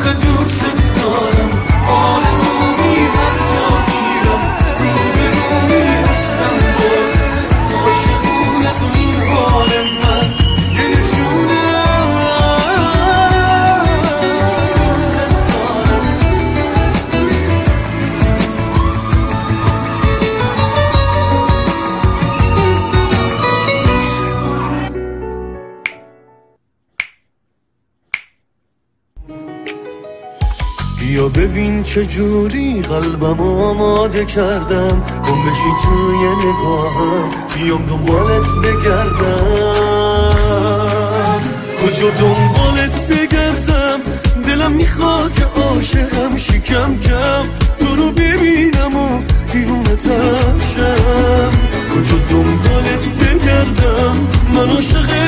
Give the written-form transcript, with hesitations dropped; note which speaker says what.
Speaker 1: آخه دوست دارم آرزومی هر جا میرم رو به رو میرسم باز عاشقونه تو این حال من یه نشونه بیا ببین چجوری قلبم آماده کردم گم بشی توی نگاهم بیام دنبالت بگردم کجا دنبالت بگردم دلم میخواد که عاشقم شکم کم تو رو ببینم و دیوونتم شم کجا دنبالت بگردم من عاشق